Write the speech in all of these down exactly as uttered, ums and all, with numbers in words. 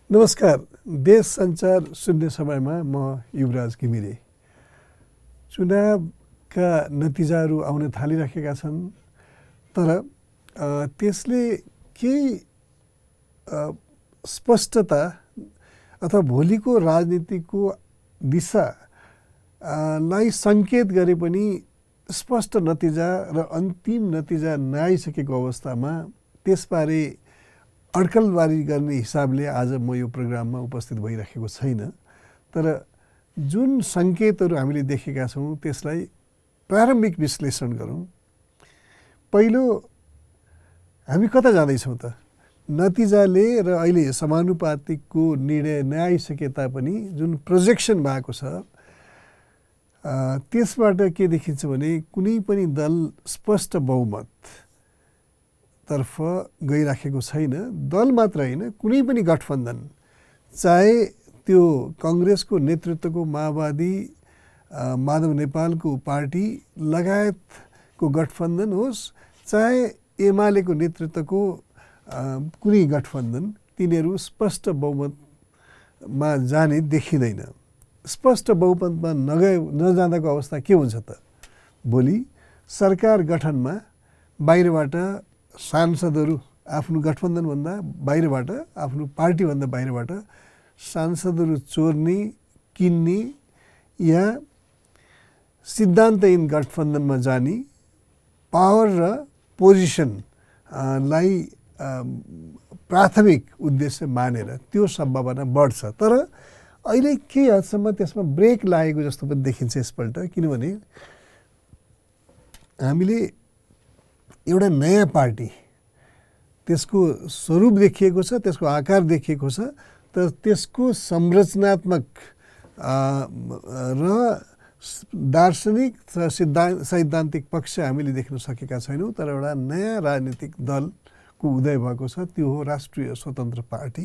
नमस्कार। देशसञ्चार सुन्ने समयमा म युवराज घिमिरे। चुनावका नतिजाहरू आउन थालिराखेका छन्, तर त्यसले केही स्पष्टता अथवा भोलिको राजनीतिको दिशालाई सङ्केत गरे पनि स्पष्ट नतिजा र अन्तिम नतिजा नआइसकेको अवस्थामा त्यसबारे अड्कलबारी गर्ने हिसाबले आज म यो प्रोग्राममा उपस्थित भइराखेको छैन। तर जुन सङ्केतहरू हामीले देखेका छौँ त्यसलाई प्रारम्भिक विश्लेषण गरौँ। पहिलो, हामी कता जाँदैछौँ त? नतिजाले र अहिले समानुपातिकको निर्णय नआइसके तापनि जुन प्रोजेक्सन भएको छ त्यसबाट के देखिन्छ भने कुनै पनि दल स्पष्ट बहुमत तर्फ गइराखेको छैन। दल मात्र होइन, कुनै पनि गठबन्धन, चाहे त्यो काङ्ग्रेसको नेतृत्वको माओवादी माधव नेपालको पार्टी लगायतको गठबन्धन होस्, चाहे एमालेको नेतृत्वको कुनै गठबन्धन, तिनीहरू स्पष्ट बहुमतमा जाने देखिँदैन। स्पष्ट बहुमतमा नगए नजाँदाको अवस्था के हुन्छ त? भोलि सरकार गठनमा बाहिरबाट सांसदहरू, आफ्नो गठबन्धनभन्दा बाहिरबाट, आफ्नो पार्टीभन्दा बाहिरबाट सांसदहरू चोर्ने, किन्ने या सिद्धान्तहीन गठबन्धनमा जाने, पावर र पोजिसनलाई प्राथमिक उद्देश्य मानेर त्यो सम्भावना बढ्छ। तर अहिले केही हदसम्म त्यसमा ब्रेक लागेको जस्तो पनि देखिन्छ यसपल्ट। किनभने हामीले एउटा नयाँ पार्टी, त्यसको स्वरूप देखिएको छ, त्यसको आकार देखिएको छ, तर त्यसको संरचनात्मक र दार्शनिक र सिद्धान्त सैद्धान्तिक पक्ष हामीले देख्न सकेका छैनौँ। तर एउटा नयाँ राजनीतिक दलको उदय भएको छ, त्यो हो राष्ट्रिय स्वतन्त्र पार्टी।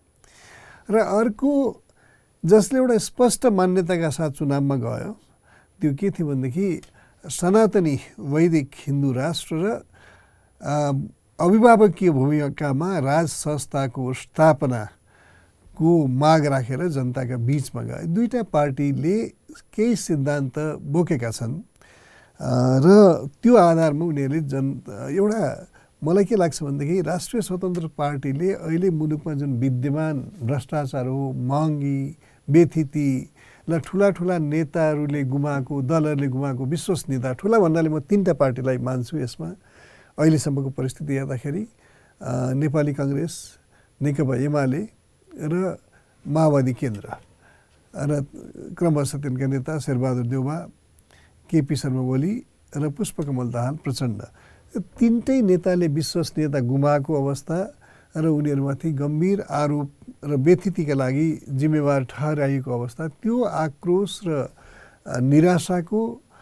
र अर्को जसले एउटा स्पष्ट मान्यताका साथ चुनावमा गयो त्यो के थियो भनेदेखि सनातनी वैदिक हिन्दू राष्ट्र र अभिभावकीय भूमिकामा राज संस्थाको स्थापनाको माग राखेर जनताका बीचमा गए। दुईटा पार्टीले केही सिद्धान्त बोकेका छन् र त्यो आधारमा उनीहरूले जन एउटा मलाई के लाग्छ भनेदेखि राष्ट्रिय स्वतन्त्र पार्टीले अहिले मुलुकमा जुन विद्यमान भ्रष्टाचार हो, महँगी, बेथिति र ठुला ठुला नेताहरूले गुमाएको, दलहरूले गुमाएको विश्वसनीयता, ठुला भन्नाले म तीनटा पार्टीलाई मान्छु यसमा। अहिलेसम्मको परिस्थिति हेर्दाखेरि नेपाली काङ्ग्रेस, नेकपा एमाले र माओवादी केन्द्र र क्रमशः तिनका नेता शेरबहादुर देउवा, केपी शर्मा ओली र पुष्पकमल दाहाल प्रचण्ड, तीनटै नेताले विश्वसनीयता गुमाएको अवस्था र उनीहरूमाथि गम्भीर आरोप र बेथितिका लागि जिम्मेवार ठहराइएको अवस्था, त्यो आक्रोश र निराशाको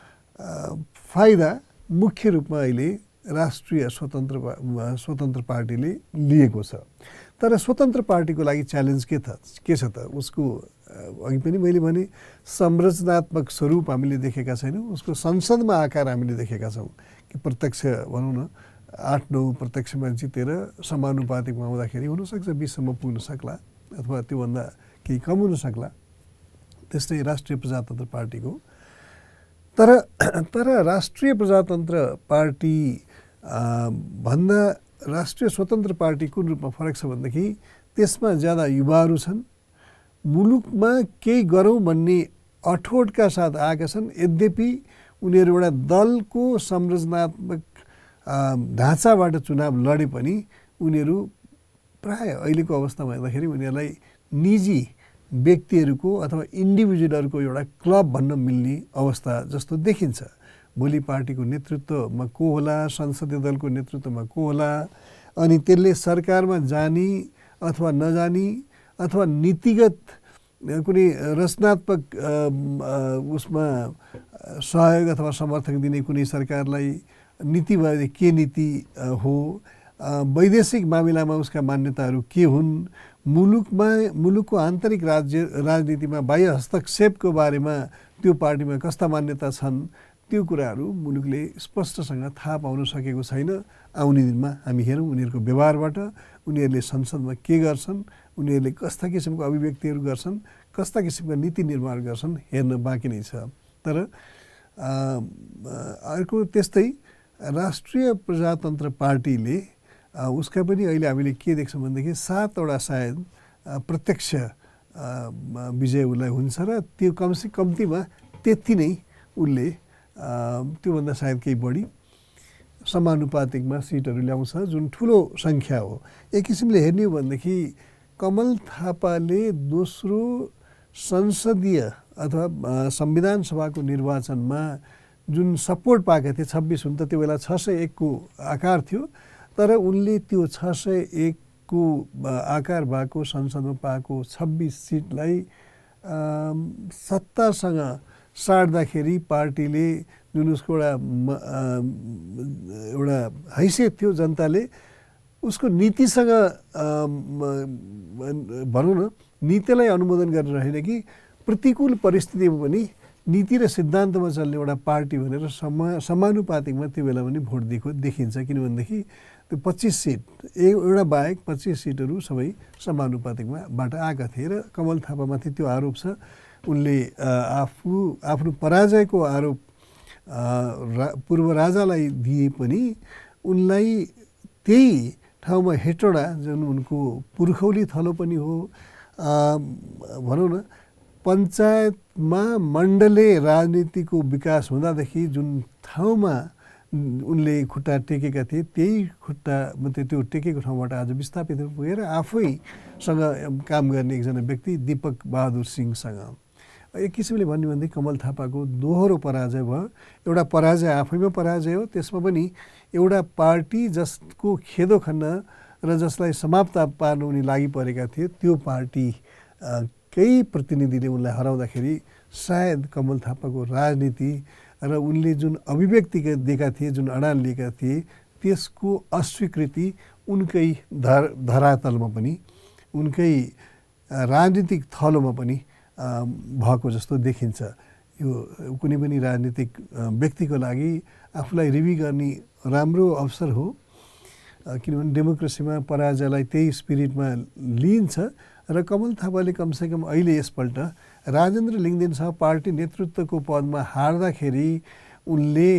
फाइदा मुख्य रूपमा अहिले राष्ट्रिय स्वतन्त्र स्वतन्त्र पार्टीले लिएको छ। तर स्वतन्त्र पार्टीको लागि च्यालेन्ज के त के छ त? उसको अघि पनि मैले भने संरचनात्मक स्वरूप हामीले देखेका छैनौँ, उसको संसदमा आकार हामीले देखेका छौँ कि प्रत्यक्ष भनौँ न आठ नौ प्रत्यक्षमा जितेर समानुपातिकमा आउँदाखेरि हुनसक्छ बिससम्म पुग्न सक्ला अथवा त्योभन्दा केही कम हुन सक्ला। त्यस्तै राष्ट्रिय प्रजातन्त्र पार्टीको। तर तर राष्ट्रिय प्रजातन्त्र पार्टी भन्दा राष्ट्रिय स्वतन्त्र पार्टी कुन रूपमा फरक छ भनेदेखि त्यसमा ज्यादा युवाहरू छन्, मुलुकमा केही गरौँ भन्ने अठोटका साथ आएका छन्। यद्यपि उनीहरू एउटा दलको संरचनात्मक ढाँचाबाट चुनाव लडे पनि उनीहरू प्राय अहिलेको अवस्थामा हेर्दाखेरि उनीहरूलाई निजी व्यक्तिहरूको अथवा इन्डिभिजुअलहरूको एउटा क्लब भन्न मिल्ने अवस्था जस्तो देखिन्छ। भोलि पार्टीको नेतृत्वमा को होला, संसदीय दलको नेतृत्वमा को होला, अनि त्यसले सरकारमा जाने अथवा नजाने अथवा नीतिगत कुनै रचनात्मक उसमा सहयोग अथवा समर्थन दिने कुनै सरकारलाई नीति भए के नीति हो, वैदेशिक मामिलामा उसका मान्यताहरू के हुन्, मुलुकमा मुलुकको आन्तरिक राज्य राजनीतिमा बाह्य हस्तक्षेपको बारेमा त्यो पार्टीमा कस्ता मान्यता छन्, त्यो कुराहरू मुलुकले स्पष्टसँग थाहा पाउन सकेको छैन। आउने दिनमा हामी हेरौँ उनीहरूको व्यवहारबाट उनीहरूले संसदमा के गर्छन्, उनीहरूले कस्ता किसिमको अभिव्यक्तिहरू गर्छन्, कस्ता किसिमका नीति निर्माण गर्छन् हेर्न बाँकी नै छ। तर अर्को त्यस्तै राष्ट्रिय प्रजातन्त्र पार्टीले उसका पनि अहिले हामीले के देख्छौँ भनेदेखि सातवटा सायद प्रत्यक्ष विजय उसलाई हुन्छ र त्यो कमसे कम्तीमा त्यति नै उसले त्योभन्दा सायद केही बढी समानुपातिकमा सिटहरू ल्याउँछ, जुन ठुलो सङ्ख्या हो। एक किसिमले हेर्ने हो भनेदेखि कमल थापाले दोस्रो संसदीय अथवा संविधान सभाको निर्वाचनमा जुन सपोर्ट पाएका थिए, छब्बिस हुन त त्यो बेला छ सय एकको आकार थियो, तर उनले त्यो छ सय एकको आकार भएको संसदमा पाएको छब्बिस सिटलाई सत्तासँग साट्दाखेरि पार्टीले जुन उसको एउटा एउटा हैसियत थियो, जनताले उसको नीतिसँग भनौँ न नीतिलाई अनुमोदन गरेर होइन कि प्रतिकूल परिस्थितिमा पनि नीति र सिद्धान्तमा चल्ने एउटा पार्टी भनेर समा समानुपातिकमा त्यो बेला पनि भोट दिएको देखिन्छ। किनभनेदेखि त्यो पच्चिस सिट एउटा बाहेक पच्चिस सिटहरू सबै समानुपातिकमा बाट आएका थिए र कमल थापामाथि त्यो आरोप छ। उनले आफू आफ्नो पराजयको आरोप रा पूर्व राजालाई दिए पनि उनलाई त्यही ठाउँमा हेटौडा जुन उनको पुर्खौली थलो पनि हो, भनौँ न पञ्चायतमा मण्डले राजनीतिको विकास हुँदादेखि जुन ठाउँमा उनले खुट्टा टेकेका थिए त्यही खुट्टा त्यो टेकेको ठाउँबाट आज विस्थापित पुगेर आफैसँग काम गर्ने एकजना व्यक्ति दिपक बहादुर सिंहसँग एक किसिमले भन्ने भनेदेखि कमल थापाको दोहोरो पराजय भयो। एउटा पराजय आफैमा पराजय हो, त्यसमा पनि एउटा पार्टी जसको खेदो खन्न र जसलाई समाप्त पार्नु उनी लागि परेका थिए त्यो पार्टी केही प्रतिनिधिले उनलाई हराउँदाखेरि सायद कमल थापाको राजनीति र उनले जुन अभिव्यक्ति दिएका थिए, जुन अडान लिएका थिए, त्यसको अस्वीकृति उनकै धर धरातलमा पनि उनकै राजनीतिक थलोमा पनि भएको जस्तो देखिन्छ। यो कुनै पनि राजनीतिक व्यक्तिको लागि आफूलाई रिभ्यू गर्ने राम्रो अवसर हो, किनभने डेमोक्रेसीमा पराजयलाई त्यही स्पिरिटमा लिइन्छ र कमल थापाले कमसेकम अहिले यसपल्ट राजेन्द्र लिङ्गदेनसँग पार्टी नेतृत्वको पदमा हार्दाखेरि उनले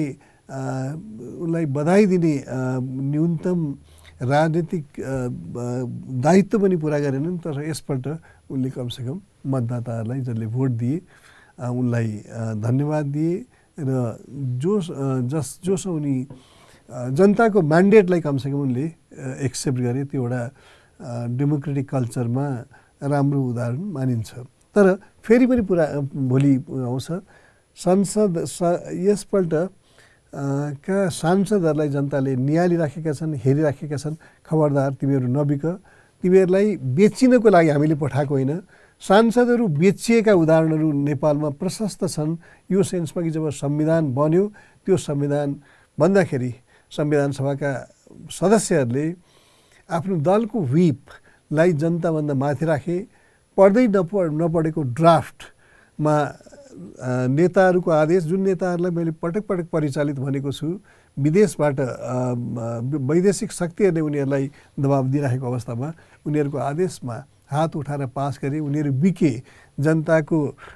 उनलाई बधाई दिने न्यूनतम राजनीतिक दायित्व पनि पुरा गरेनन्। तर यसपल्ट उनले कमसेकम मतदाताहरूलाई जसले भोट दिए उनलाई धन्यवाद दिए र जो जस जोस उनी जनताको म्यान्डेटलाई कमसेकम उनले एक्सेप्ट गरे, त्यो एउटा डेमोक्रेटिक कल्चरमा राम्रो उदाहरण मानिन्छ। तर फेरि पनि पुरा भोलि आउँछ संसद यसपल्ट का सांसदहरूलाई जनताले निहालिराखेका छन्, हेरिराखेका छन्। खबरदार तिमीहरू नबिक, तिमीहरूलाई बेचिनको लागि हामीले पठाएको होइन। सांसदहरू बेचिएका उदाहरणहरू नेपालमा प्रशस्त छन्। यो सेन्समा कि जब संविधान बन्यो त्यो संविधान बन्दाखेरि संविधान सभाका सदस्यहरूले आफ्नो दलको व्हिपलाई जनताभन्दा माथि राखे, पढ्दै नपढ नपढेको ड्राफ्टमा नेताहरूको आदेश, जुन नेताहरूलाई मैले पटक पटक परिचालित भनेको छु, विदेशबाट वैदेशिक शक्तिहरूले उनीहरूलाई दबाब दिइरहेको अवस्थामा उनीहरूको आदेशमा हात उठाएर पास गरे। उनीहरू बिके, जनताको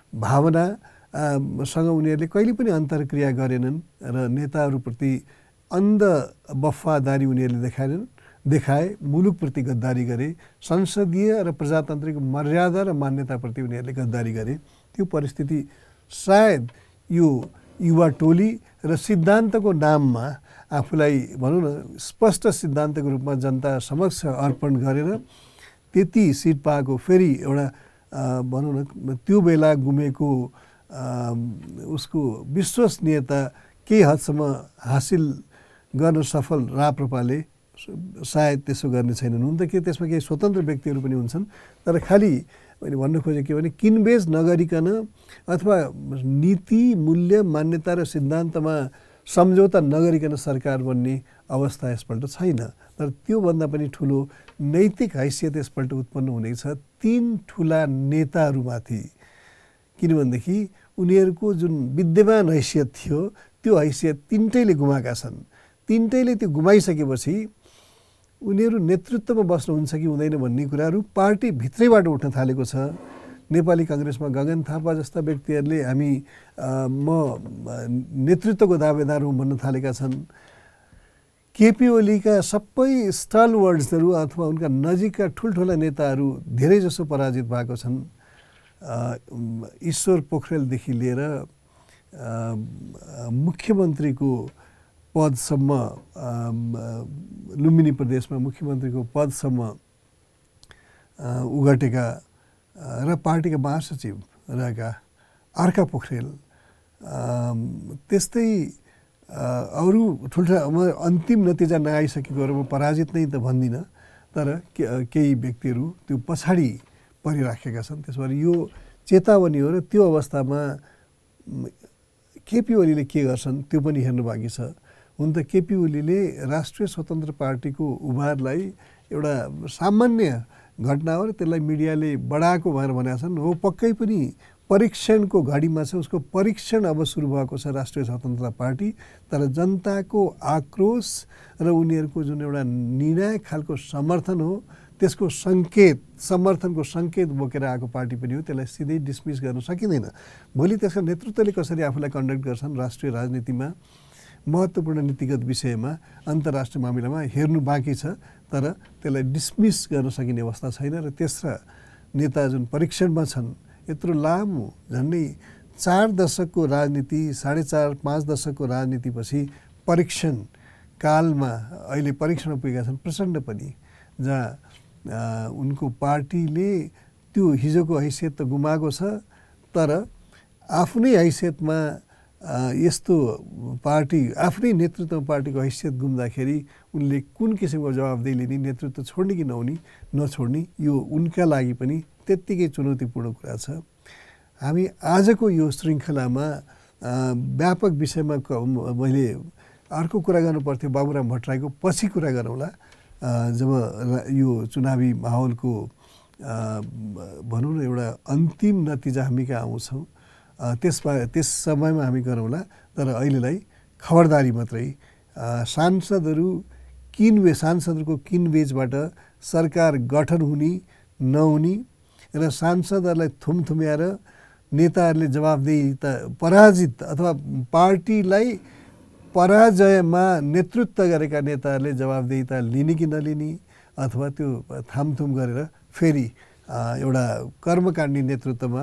भावनासँग उनीहरूले कहिले पनि अन्तर्क्रिया गरेनन् र नेताहरूप्रति अन्ध वफादारी उनीहरूले देखाएनन् देखाए मुलुकप्रति गद्दारी गरे, संसदीय र प्रजातान्त्रिक मर्यादा र मान्यताप्रति उनीहरूले गद्दारी गरे। त्यो परिस्थिति सायद यो युवा टोली र सिद्धान्तको नाममा आफूलाई भनौँ न स्पष्ट सिद्धान्तको रूपमा जनता समक्ष अर्पण गरेर त्यति सिट पाएको फेरि एउटा भनौँ न त्यो बेला गुमेको उसको विश्वसनीयता केही हदसम्म हासिल गर्न सफल राप्रपाले सायद त्यसो गर्ने छैनन्। हुन त के त्यसमा केही स्वतन्त्र व्यक्तिहरू पनि हुन्छन्, तर खालि मैले भन्न खोजेको के भने किनबेच नगरिकन अथवा नीति मूल्य मान्यता र सिद्धान्तमा सम्झौता नगरिकन सरकार बन्ने अवस्था यसपल्ट छैन। तर त्योभन्दा पनि ठुलो नैतिक हैसियत यसपल्ट उत्पन्न हुनेछ तीन ठुला नेताहरूमाथि। किनभनेदेखि उनीहरूको जुन विद्यमान हैसियत थियो त्यो हैसियत तिनटैले गुमाएका छन्। तिनटैले त्यो गुमाइसकेपछि उनीहरू नेतृत्वमा बस्नुहुन्छ कि हुँदैन भन्ने कुराहरू पार्टी भित्रैबाट उठ्न थालेको छ। नेपाली काङ्ग्रेसमा गगन थापा जस्ता व्यक्तिहरूले हामी म नेतृत्वको दावेदार हुँ भन्न थालेका छन्। केपी ओलीका सबै स्टल वर्ड्सहरू अथवा उनका नजिकका ठुल्ठुला नेताहरू धेरै जसो पराजित भएको छन्। ईश्वर पोखरेलदेखि लिएर मुख्यमन्त्रीको पदसम्म, लुम्बिनी प्रदेशमा मुख्यमन्त्रीको पदसम्म उगटेका र पार्टीका महासचिव रहेका अर्का पोखरेल, त्यस्तै अरू ठुल्ठुला अन्तिम नतिजा नआइसकेको र म पराजित नै त भन्दिनँ, तर केही व्यक्तिहरू त्यो पछाडि परिराखेका छन्। त्यसबाट यो चेतावनी हो र त्यो अवस्थामा केपी ओलीले के गर्छन् त्यो पनि हेर्नु बाँकी छ। हुन त केपी ओलीले राष्ट्रिय स्वतन्त्र पार्टीको उभारलाई एउटा सामान्य घटना हो र त्यसलाई मिडियाले बढाएको भनेर भनेका छन्। हो, पक्कै पनि परीक्षणको घडीमा छ, उसको परीक्षण अब सुरु भएको छ राष्ट्रिय स्वतन्त्र पार्टी। तर जनताको आक्रोश र उनीहरूको जुन एउटा निर्णायक खालको समर्थन हो, त्यसको सङ्केत, समर्थनको सङ्केत बोकेर आएको पार्टी पनि हो। त्यसलाई सिधै डिसमिस गर्न सकिँदैन। भोलि त्यसका नेतृत्वले कसरी आफूलाई कन्डक्ट गर्छन् राष्ट्रिय राजनीतिमा, महत्त्वपूर्ण नीतिगत विषयमा, अन्तर्राष्ट्रिय मामिलामा हेर्नु बाँकी छ। तर त्यसलाई डिसमिस गर्न सकिने अवस्था छैन। र तेस्रा नेता जुन परीक्षणमा छन्, यत्रो लामो झन्डै चार दशकको राजनीति, साढे चार पाँच दशकको राजनीतिपछि परीक्षण कालमा अहिले परीक्षणमा पुगेका छन् प्रचण्ड पनि, जहाँ उनको पार्टीले त्यो हिजोको हैसियत त गुमाएको छ, तर आफ्नै हैसियतमा यस्तो पार्टी, आफ्नै नेतृत्वमा पार्टीको हैसियत गुम्दाखेरि उनले कुन किसिमको जवाबदेही लिने, नेतृत्व छोड्ने कि नहुने नछोड्ने, यो उनका लागि पनि त्यत्तिकै चुनौतीपूर्ण कुरा छ। हामी आजको यो श्रृङ्खलामा व्यापक विषयमा मैले अर्को कुरा गर्नुपर्थ्यो, बाबुराम भट्टराईको पछि कुरा गरौँला जब यो चुनावी माहौलको भनौँ न एउटा अन्तिम नतिजा हामी कहाँ आउँछौँ, त्यसमा त्यस समयमा हामी गरौँला। तर अहिलेलाई खबरदारी मात्रै, सांसदहरू किनबे सांसदहरूको किनबेचबाट सरकार गठन हुने नहुने र सांसदहरूलाई थुमथुम्याएर नेताहरूले जवाबदेहिता, पराजित अथवा पार्टीलाई पराजयमा नेतृत्व गरेका नेताहरूले जवाबदेहिता लिने कि नलिने, अथवा त्यो थामथुम गरेर फेरि एउटा कर्मकाण्डी नेतृत्वमा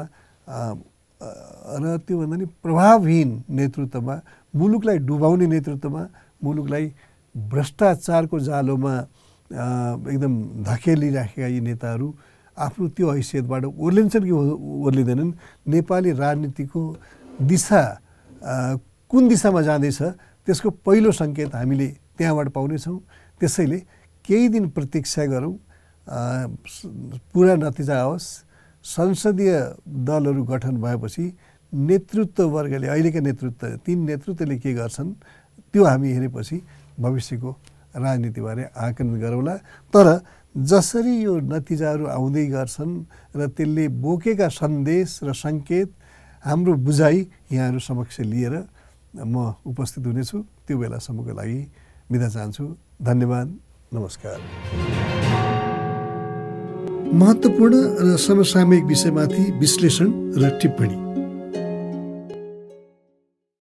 र त्योभन्दा नि प्रभावहीन नेतृत्वमा, मुलुकलाई डुबाउने नेतृत्वमा, मुलुकलाई भ्रष्टाचारको जालोमा एकदम धकेलिराखेका यी नेताहरू आफ्नो त्यो हैसियतबाट ओर्लिन्छन् कि ओर्लिँदैनन्, नेपाली राजनीतिको दिशा कुन दिशामा जाँदैछ त्यसको पहिलो सङ्केत हामीले त्यहाँबाट पाउनेछौँ। त्यसैले केही दिन प्रतीक्षा गरौँ, पुरा नतिजा आओस्। संसदीय दलहरू गठन भएपछि नेतृत्व वर्गले, अहिलेका नेतृत्व, तीन नेतृत्वले के गर्छन् त्यो हामी हेरेपछि भविष्यको राजनीतिबारे आकलन गरौँला। तर जसरी यो नतिजाहरू आउँदै गर्छन् र त्यसले बोकेका सन्देश र सङ्केत, हाम्रो बुझाइ यहाँहरू समक्ष लिएर म उपस्थित हुनेछु। त्यो बेलासम्मको लागि बिदा चाहन्छु। धन्यवाद, नमस्कार। महत्त्वपूर्ण र समसामयिक विषयमाथि विश्लेषण र टिप्पणी।